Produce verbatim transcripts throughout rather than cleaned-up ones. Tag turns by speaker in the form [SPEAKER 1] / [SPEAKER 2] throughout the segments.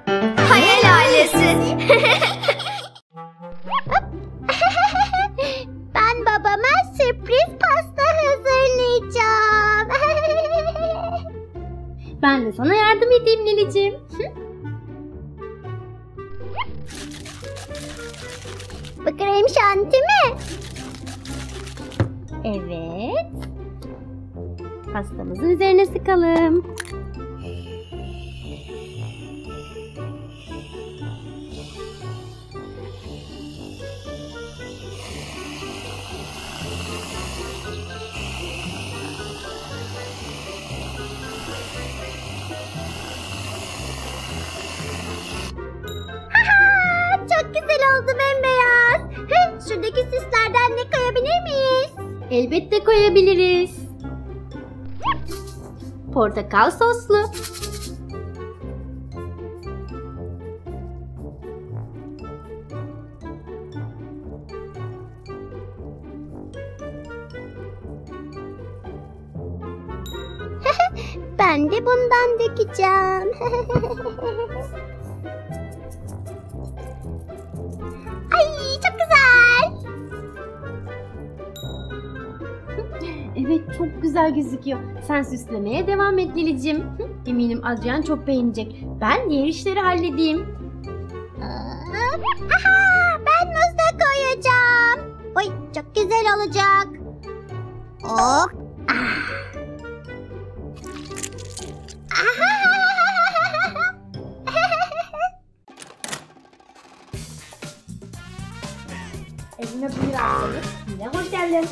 [SPEAKER 1] Hayal ailesi.
[SPEAKER 2] Ben babama sürpriz pasta hazırlayacağım.
[SPEAKER 3] Ben de sana yardım edeyim Lilicim.
[SPEAKER 2] Bu krem şanti mi?
[SPEAKER 3] Evet. Pastamızın üzerine sıkalım.
[SPEAKER 2] Çok güzel oldu bembeyaz. Şuradaki süslerden de koyabilir miyiz?
[SPEAKER 3] Elbette koyabiliriz. Portakal soslu.
[SPEAKER 2] Ben de bundan dökeceğim. Ay çok güzel.
[SPEAKER 3] Evet, çok güzel gözüküyor. Sen süslemeye devam et Lilicim. Eminim Adrian çok beğenecek. Ben diğer işleri halledeyim.
[SPEAKER 2] Aha, ben muz da koyacağım. Oy çok güzel olacak. Oh. Ah.
[SPEAKER 3] Evine buyur aslanım. Yine hoş geldin.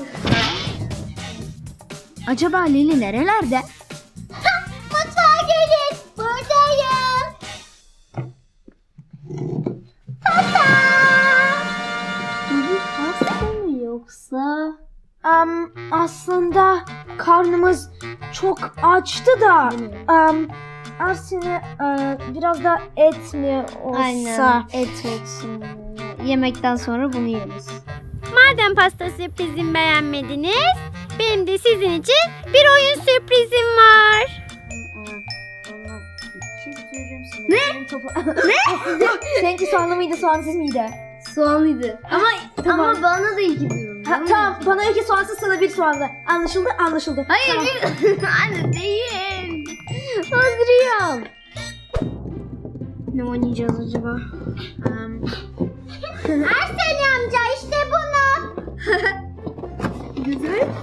[SPEAKER 1] Acaba Lili nerelerde?
[SPEAKER 2] Mutfağa gelin. Buradayım. Pasta.
[SPEAKER 3] Bu pasta mı yoksa?
[SPEAKER 1] Um, aslında karnımız çok açtı da um, aslında uh, biraz da et mi olsa?
[SPEAKER 3] Aynen, et olsun. Yemekten sonra bunu yeriz. Madem pasta sürprizimi beğenmediniz, benim de sizin için bir oyun sürprizim var.
[SPEAKER 1] Ne? Ne? Seninki soğanlı mıydı, soğansız mıydı?
[SPEAKER 3] Soğanlıydı. Ama
[SPEAKER 1] Tamam.
[SPEAKER 3] ama bana da iki diyorum.
[SPEAKER 1] Ha, tamam, bana iki soğansız, sana bir soğanlı. Anlaşıldı, anlaşıldı.
[SPEAKER 3] Hayır,
[SPEAKER 1] Tamam.
[SPEAKER 3] bir... Anne değil. Adrian. Ne oynayacağız acaba? Um...
[SPEAKER 2] Arsene amca işte bunu.
[SPEAKER 3] Güzel.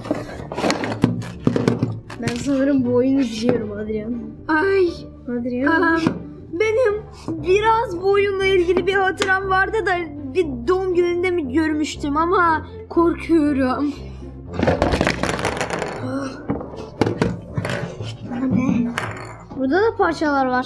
[SPEAKER 3] Ben sanırım bu oyunu biliyorum Adrian.
[SPEAKER 1] Ay,
[SPEAKER 3] Adrian.
[SPEAKER 1] aa, benim biraz bu oyunla ilgili bir hatıram vardı da bir doğum gününde mi görmüştüm ama korkuyorum.
[SPEAKER 3] Ne? Burada da parçalar var.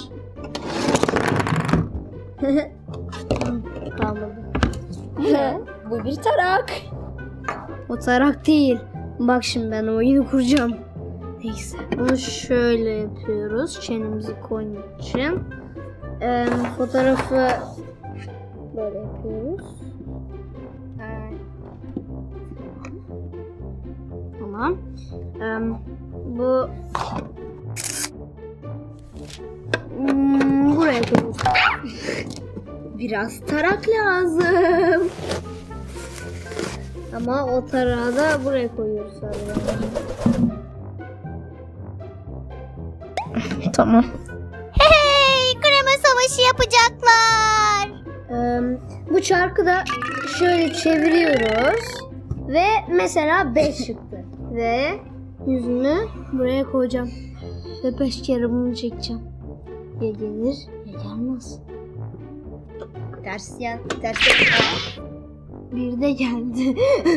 [SPEAKER 3] Kalmadı.
[SPEAKER 1] Bu bir tarak.
[SPEAKER 3] O tarak değil. Bak şimdi ben oyunu kuracağım. Neyse. Bunu şöyle yapıyoruz. Çenemizi koymak için. Ee, fotoğrafı böyle yapıyoruz. Ee, tamam. Ee, bu hmm, buraya koyuyoruz. Biraz tarak lazım. Ama o tarağı da buraya koyuyoruz sadece.
[SPEAKER 1] Tamam.
[SPEAKER 2] Hey, krema savaşı yapacaklar.
[SPEAKER 3] Ee, bu çarkı da şöyle çeviriyoruz ve mesela beş çıktı ve yüzünü buraya koyacağım ve beş kere bunu çekeceğim. Ya gelir ya gelmez.
[SPEAKER 1] Ters yan, ters yan.
[SPEAKER 3] Bir de geldi.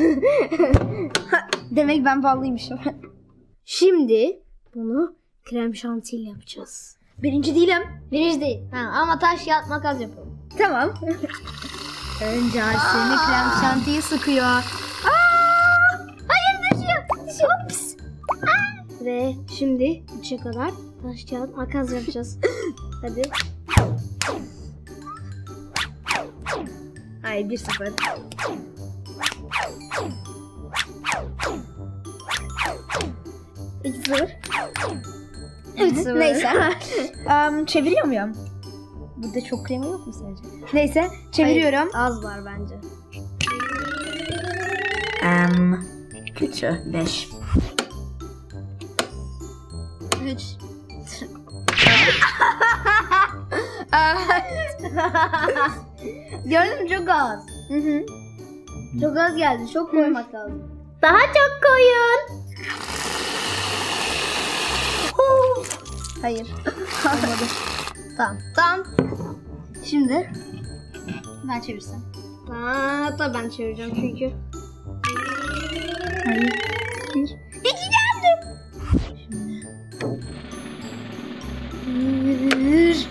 [SPEAKER 1] Demek ben ballıymışım.
[SPEAKER 3] Şimdi bunu krem şantiyle yapacağız.
[SPEAKER 1] Birinci değilim.
[SPEAKER 3] Birinci değil. Ha, ama taş kağıt makas yapalım.
[SPEAKER 1] Tamam. Önce Arsene krem şantiyi sıkıyor. Aa! Hayır, düşüyor. Düşüyor. Pis.
[SPEAKER 3] Ve şimdi üçe kadar taş kağıt makas yapacağız. Hadi.
[SPEAKER 1] Ay, bir sıfır.
[SPEAKER 3] İki sıfır. Üç sıfır.
[SPEAKER 1] Neyse. um, çeviriyor muyum? Burada çok krema yok mu sence? Neyse çeviriyorum.
[SPEAKER 3] Hayır, az var bence.
[SPEAKER 1] Um, kötü. Beş.
[SPEAKER 3] Üç. Gördün mü, çok az.
[SPEAKER 1] Hı hı.
[SPEAKER 3] Çok az geldi. Çok koymak lazım.
[SPEAKER 2] Daha çok koyun.
[SPEAKER 3] Hayır. Olmadı. Tamam. Tamam. Şimdi
[SPEAKER 1] Ben çevirsem.
[SPEAKER 3] Aa, hatta ben çevireceğim çünkü.
[SPEAKER 1] Hayır. Bir.
[SPEAKER 2] İki geldi.
[SPEAKER 3] Bir.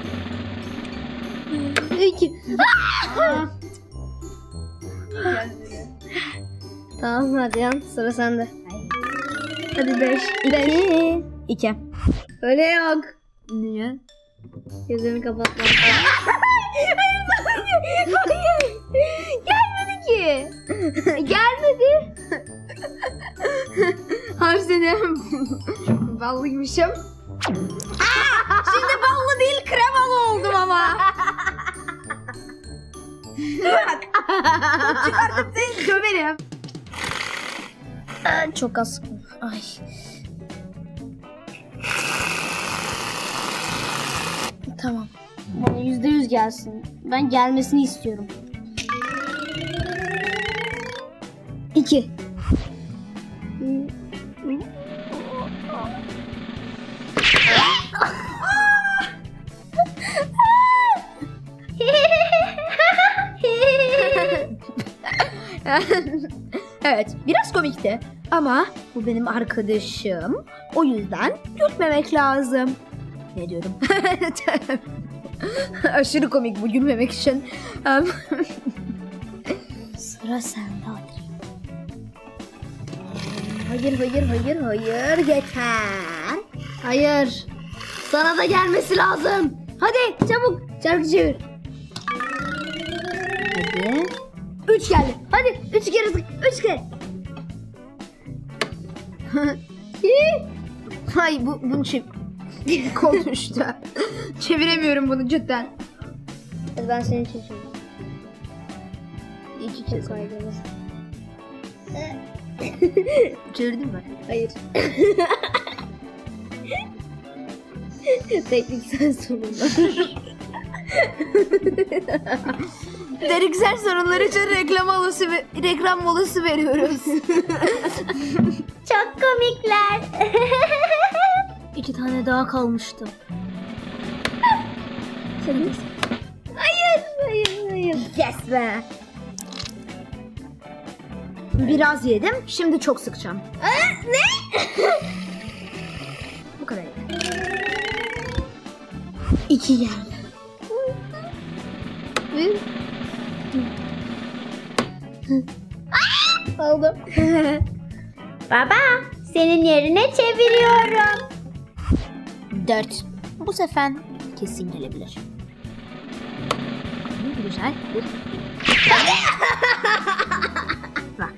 [SPEAKER 3] İki. Tamam hadi yan, sıra sende. Hadi beş.
[SPEAKER 1] İki. İki.
[SPEAKER 3] Öyle yok.
[SPEAKER 1] Niye?
[SPEAKER 3] Gözlerini kapatma.
[SPEAKER 1] Hayır. Gelmedi ki. Gelmedi. Harbiden ballıymışım. Şimdi ballı değil kremalı oldum ama. Bak. Çıkartıp seni döverim.
[SPEAKER 3] Çok az. Ay. Tamam. Bana yüzde yüz gelsin. Ben gelmesini istiyorum. İki.
[SPEAKER 1] Evet, biraz komikti. Ama bu benim arkadaşım. O yüzden gülmemek lazım. Ne diyorum? Aşırı komik bu, gülmemek için. Um,
[SPEAKER 3] Sıra sende Adri. Hayır, hayır, hayır, hayır. Yeter. Hayır. Sana da gelmesi lazım. Hadi çabuk. Çarkı çevir.
[SPEAKER 1] Hadi.
[SPEAKER 3] Üç geldi. Hadi üç kere sık. Üç kere.
[SPEAKER 1] Ay bu bunu çev... Kol düştü. Çeviremiyorum bunu cidden.
[SPEAKER 3] Hadi ben seni çekiyorum. İki kez kaydınız.
[SPEAKER 1] Çevirdin mi?
[SPEAKER 3] Hayır. Tekniksel sorunlar.
[SPEAKER 1] Tekniksel sorunlar için reklam molası, reklam molası veriyoruz.
[SPEAKER 2] Çok komikler.
[SPEAKER 3] İki tane daha kalmıştı.
[SPEAKER 2] Hayır, hayır, hayır.
[SPEAKER 1] Yes be. Biraz yedim. Şimdi çok sıkacağım.
[SPEAKER 2] Ne?
[SPEAKER 1] Bu kadar.
[SPEAKER 3] İki geldi. Bir. Aldım.
[SPEAKER 2] Baba, senin yerine çeviriyorum.
[SPEAKER 1] Dört. Bu sefer kesin gelebilir. Güzel. Bir. Bak.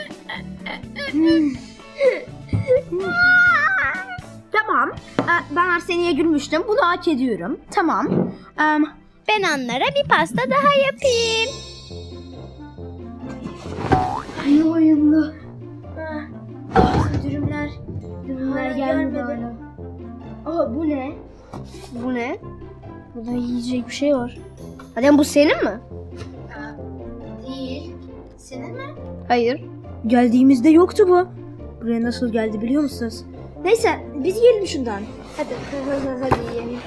[SPEAKER 1] Tamam. Ee, Ben Arseni'ye gülmüştüm. Bunu hak ediyorum. Tamam. Ee,
[SPEAKER 2] Ben onlara bir pasta daha yapayım.
[SPEAKER 3] Ay oyunlu.
[SPEAKER 1] Dürümler.
[SPEAKER 3] Dürümler gelmedi hala. Aa bu ne? Bu ne? Burada yiyecek bir şey var. Hadi bu senin mi?
[SPEAKER 1] Değil. Senin mi?
[SPEAKER 3] Hayır.
[SPEAKER 1] Geldiğimizde yoktu bu. Buraya nasıl geldi biliyor musunuz? Neyse biz yiyelim şundan.
[SPEAKER 3] Hadi hadi yiyelim.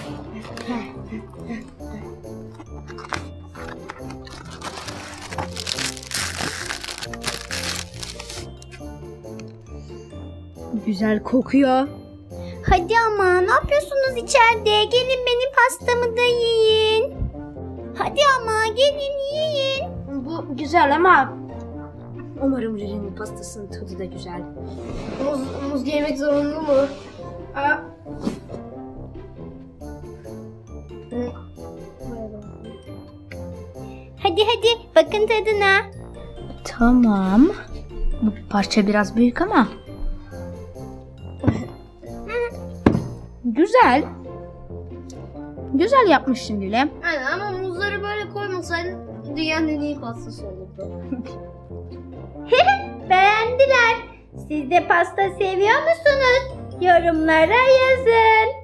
[SPEAKER 1] Güzel kokuyor.
[SPEAKER 2] Hadi ama ne yapıyorsunuz içeride? Gelin benim pastamı da yiyin. Hadi ama gelin yiyin.
[SPEAKER 1] Bu güzel ama umarım Riri'nin pastasının tadı da güzel.
[SPEAKER 3] Muz, muz yemek zorunlu mu? Aa.
[SPEAKER 2] Hadi hadi bakın tadına.
[SPEAKER 1] Tamam. Bu parça biraz büyük ama. Güzel. Güzel yapmışsın Lüle.
[SPEAKER 3] Aynen ama muzları böyle koymasaydın dünyanın en iyi pastası olurdu.
[SPEAKER 2] Beğendiler. Siz de pasta seviyor musunuz? Yorumlara yazın.